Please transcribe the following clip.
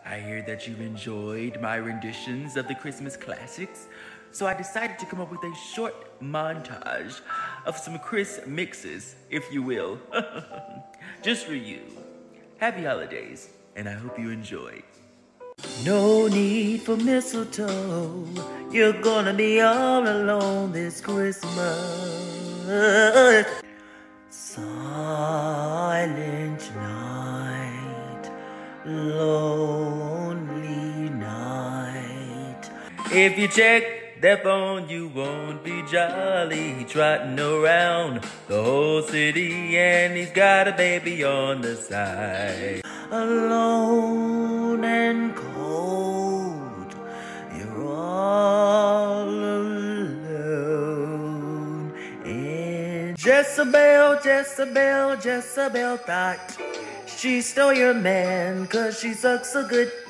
I hear that you've enjoyed my renditions of the Christmas classics, so I decided to come up with a short montage of some Chris mixes, if you will, just for you. Happy holidays, and I hope you enjoy. No need for mistletoe, you're gonna be all alone this Christmas. Silent night, lonely night. If you check that phone, you won't be jolly, trotting around the whole city, and he's got a baby on the side. Alone and cold, you're all alone. And Jezebel thought she stole your man, 'cause she sucks so good.